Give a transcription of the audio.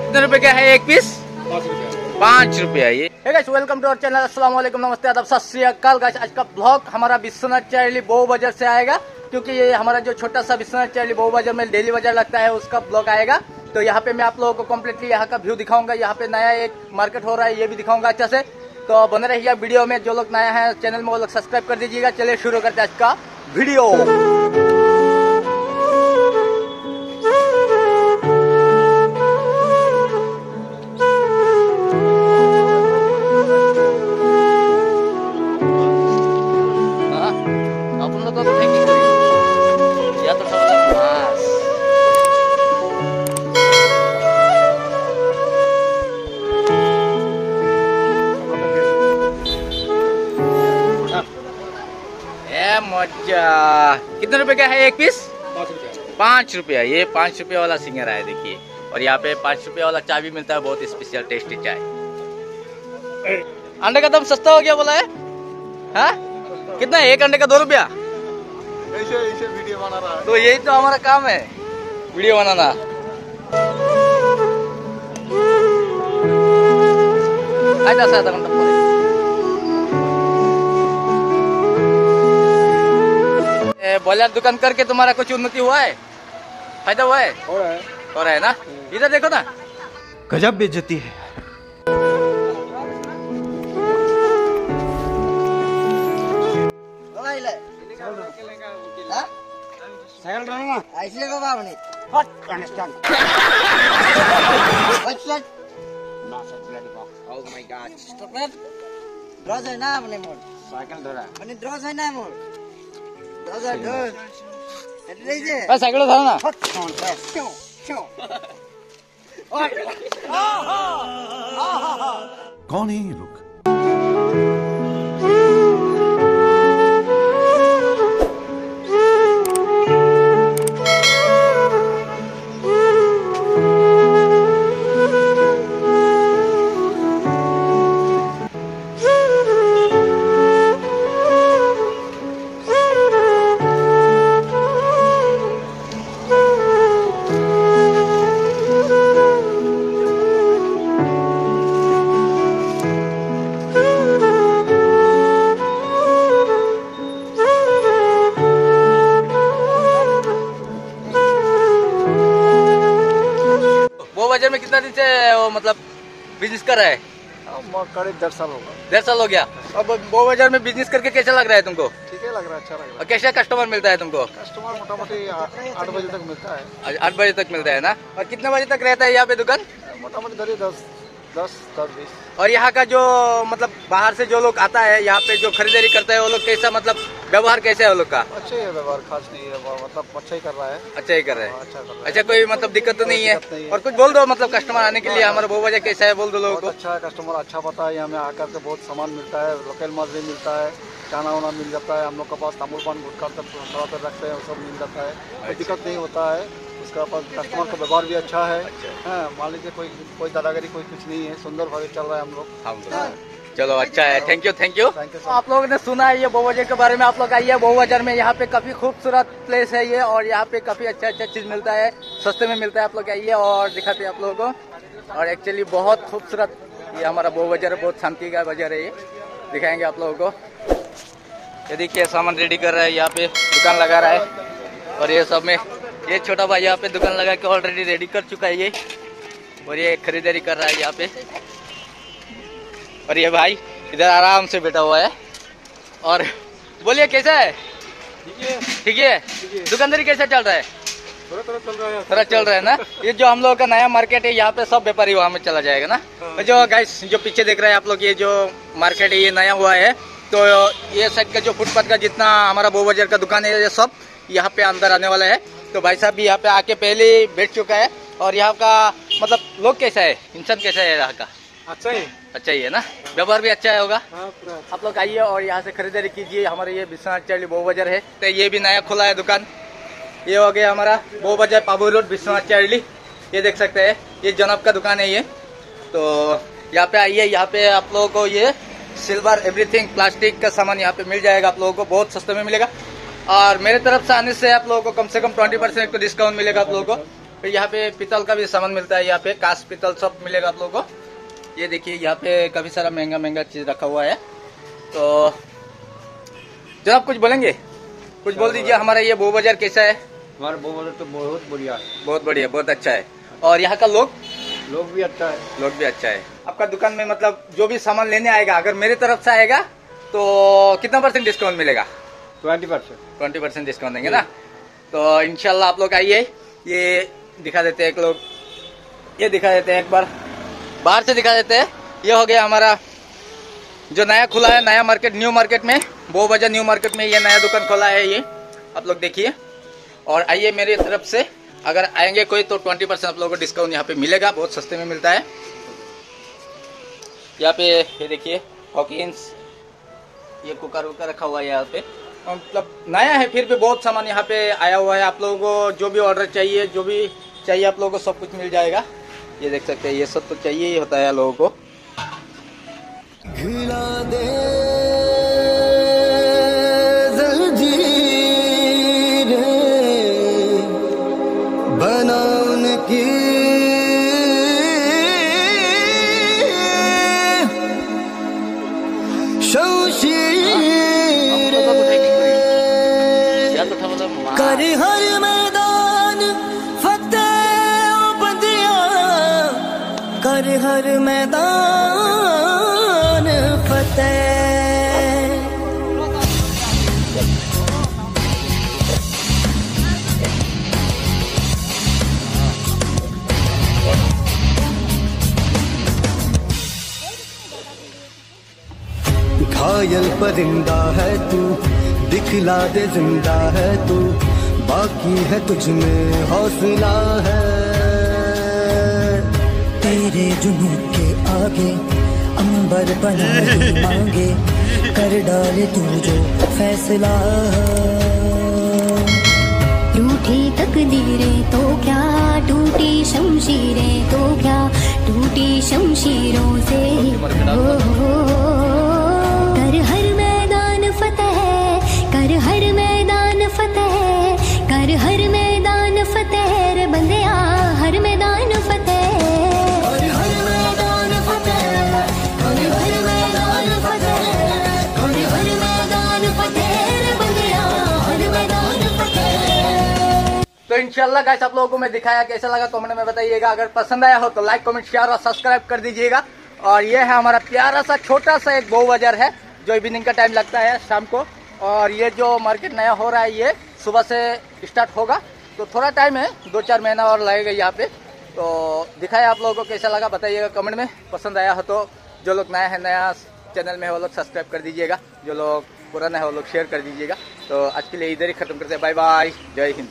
कितने रुपए का है एक पीस? 5 रुपया। 5 रुपया। ये guys, welcome to our channel. अस्सलाम वालेकुम, नमस्ते, आदाब, सत श्री अकाल। गाइस, आज का ब्लॉग हमारा विश्वनाथ चार्ली बो बाजार से आएगा, क्योंकि ये हमारा जो छोटा सा विश्वनाथ चार्ली बो बाजार में डेली बाजार लगता है, उसका ब्लॉग आएगा। तो यहाँ पे मैं आप लोगों को कम्प्लीटली यहाँ का व्यू दिखाऊंगा। यहाँ पे नया एक मार्केट हो रहा है, ये भी दिखाऊंगा अच्छा से। तो बने रहिए वीडियो में। जो लोग नया है चैनल में वो लोग सब्सक्राइब कर दीजिएगा। चलिए शुरू करते हैं आज का वीडियो। मजा। कितने रुपए का है एक पीस? 5 रुपया। 5 रुपया। ये 5 रुपया वाला सिंगर है, देखिए। और यहाँ पे 5 रुपया वाला चाय भी मिलता है, बहुत स्पेशल टेस्टी चाय। अंडे का दाम सस्ता हो गया बोला है? हाँ? कितना है एक अंडे का? 2 रुपया। ऐसे वीडियो बना रहा है। तो यही तो हमारा काम है, वीडियो बनाना। आधा घंटा बाजार दुकान करके तुम्हारा कुछ उन्नति हुआ है? फायदा हुआ है? हो रहा है ना। इधर देखो ना, गजब बेइज्जती है। साइकिल था ना। कौन है ये लोग? बाजार में कितना दिन से वो मतलब बिजनेस कर रहा है? करीब 10 साल होगा। 1.5 साल हो गया। अब बो बाजार में बिजनेस करके कैसा लग रहा है तुमको? ठीक है, लग रहा है, अच्छा लग रहा है। और कैसा कस्टमर मिलता है तुमको? कस्टमर मोटामोटी 8 बजे तक मिलता है। 8 बजे तक मिलता है ना। और कितने बजे तक रहता है यहाँ पे दुकान? मोटामोटी 10 20। और यहाँ का जो मतलब बाहर से जो लोग आता है यहाँ पे जो खरीदारी करता है, वो लोग कैसा मतलब व्यवहार कैसा है वो लोग का? अच्छा ही है व्यवहार, खास नहीं है, मतलब अच्छा ही कर रहा है। अच्छा ही कर रहे हैं। अच्छा कर रहा है। अच्छा, कोई मतलब दिक्कत तो नहीं है? और कुछ बोल दो, मतलब कस्टमर आने के लिए हमारा बो बाजार कैसा है बोल दो लोगों को। अच्छा है, कस्टमर अच्छा पता है। यहाँ में आकर के बहुत सामान मिलता है, लोकल माल भी मिलता है, खाना वाना मिल जाता है। हम लोग के पास तामुल पान गुटखा तक थोड़ा रखते हैं, वो सब मिल जाता है, कोई दिक्कत नहीं होता है। उसका पास कस्टमर का व्यवहार भी अच्छा है। हाँ, मान लीजिए कोई दादागिरी कोई कुछ नहीं है, सुंदर भाव चल रहा है हम लोग। चलो अच्छा है, थैंक यू थैंक यू। तो आप लोगों ने सुना है ये बो बाजार के बारे में, आप लोग आइए बो बाजार में। यहाँ पे काफी खूबसूरत प्लेस है ये, और यहाँ पे काफी अच्छा चीज मिलता है, सस्ते में मिलता है। आप लोग आइए और दिखाते हैं आप लोगों को। और एक्चुअली बहुत खूबसूरत ये हमारा बो बाजार है, बहुत शांति का बाजार है ये, दिखाएंगे आप लोगों को। ये देखिए सामान रेडी कर रहा है, यहाँ पे दुकान लगा रहा है। और ये सब में ये छोटा भाई यहाँ पे दुकान लगा के ऑलरेडी रेडी कर चुका है ये, और ये खरीदारी कर रहा है यहाँ पे। और ये भाई इधर आराम से बैठा हुआ है। और बोलिए कैसा है? ठीक है। दुकानदारी कैसा चल रहा है? थोड़ा चल रहा है। थोड़ा चल रहा है ना। ये जो हम लोगों का नया मार्केट है, यहाँ पे सब व्यापारी वहाँ में चला जाएगा ना। तो जो गाइस जो पीछे देख रहे हैं आप लोग, ये जो मार्केट है ये नया हुआ है। तो ये साइड का जो फुटपाथ का जितना हमारा बो बाजार का दुकान है, ये सब यहाँ पे अंदर आने वाला है। तो भाई साहब भी यहाँ पे आके पहले बैठ चुका है। और यहाँ का मतलब लोग कैसा है, इंसान कैसा है यहाँ का? अच्छा ही है ना, व्यवहार भी अच्छा है होगा। आप लोग आइए और यहाँ से खरीदारी कीजिए। हमारे ये विश्वनाथ चार्ली बो बाजार है, तो ये भी नया खुला है दुकान। ये हो गया हमारा बो बाजार पाबू रोड विश्वनाथ चार्ली। ये देख सकते हैं, ये जनाब का दुकान है ये। तो यहाँ पे आइए, यहाँ पे आप लोगों को ये सिल्वर एवरीथिंग प्लास्टिक का सामान यहाँ पे मिल जाएगा आप लोगों को, बहुत सस्ते में मिलेगा। और मेरे तरफ से आने से आप लोगों को कम से कम 20% का डिस्काउंट मिलेगा आप लोगों को। फिर यहाँ पे पीतल का भी सामान मिलता है, यहाँ पे कांच पीतल सब मिलेगा आप लोगों को। ये देखिए यहाँ पे काफी सारा महंगा महंगा चीज रखा हुआ है। तो जनाब कुछ बोलेंगे, कुछ बोल दीजिए, हमारा ये बो बाजार कैसा है? हमारा बो बाजार तो बहुत बढ़िया है, बहुत बढ़िया, बहुत अच्छा है। और यहाँ का लोग भी अच्छा है, लोग भी अच्छा है। आपका दुकान में मतलब जो भी सामान लेने आएगा, अगर मेरे तरफ से आएगा तो कितना % डिस्काउंट मिलेगा? 20% डिस्काउंट देंगे ना। तो इंशाल्लाह आप लोग आइए। ये दिखा देते हैं एक लोग, ये दिखा देते हैं एक बार, बाहर से दिखा देते हैं। ये हो गया हमारा जो नया खुला है, नया मार्केट, न्यू मार्केट में, बो बाजार न्यू मार्केट में ये नया दुकान खोला है। ये आप लोग देखिए और आइए मेरी तरफ से। अगर आएंगे कोई तो 20% आप लोगों को डिस्काउंट यहाँ पे मिलेगा, बहुत सस्ते में मिलता है। यहाँ पे ये देखिए हॉकिंस, ये कुकर वुकर रखा हुआ है यहाँ पे, मतलब नया है फिर भी बहुत सामान यहाँ पे आया हुआ है। आप लोगों को जो भी ऑर्डर चाहिए, जो भी चाहिए आप लोगों को सब कुछ मिल जाएगा। ये देख सकते हैं, ये सब तो चाहिए ही होता है लोगों को। कर हर मैदान फतेह ओ बंदिया, कर हर मैदान फतेह। घायल परिंदा है तू, दिखला दे जिंदा है तू, बाकी है तुझ में हौसला है। तेरे जुनून के आगे अंबर बना मांगे, कर डाले तू जो फैसला। टूटी तकदीरें तो क्या, टूटी शमशीरें तो क्या, टूटी शमशीरों से कर हर मैदान फतेह, कर हर मैदान फतेह, कर हर मैदान फतेह रे बंदिया, हर मैदान फतेह, कर हर मैदान फतेह, कर हर मैदान फतेह, कर हर मैदान फतेह रे बंदिया, हर मैदान फतेह। तो इंशाल्लाह गाइस आप लोगों को मैं दिखाया, कैसा लगा कमेंट में बताइएगा। अगर पसंद आया हो तो लाइक कमेंट शेयर और सब्सक्राइब कर दीजिएगा। और ये है हमारा प्यारा सा छोटा सा एक बो बाजार है, जो इवनिंग का टाइम लगता है शाम को। और ये जो मार्केट नया हो रहा है ये सुबह से स्टार्ट होगा, तो थोड़ा टाइम है, 2-4 महीना और लगेगा यहाँ पे। तो दिखाया आप लोगों को, कैसा लगा बताइएगा कमेंट में। पसंद आया हो तो जो लोग नया है, नया चैनल में है, वो लोग सब्सक्राइब कर दीजिएगा, जो लोग पुराना है वो लोग शेयर कर दीजिएगा। तो आज के लिए इधर ही खत्म करते हैं, बाय बाय, जय हिंद।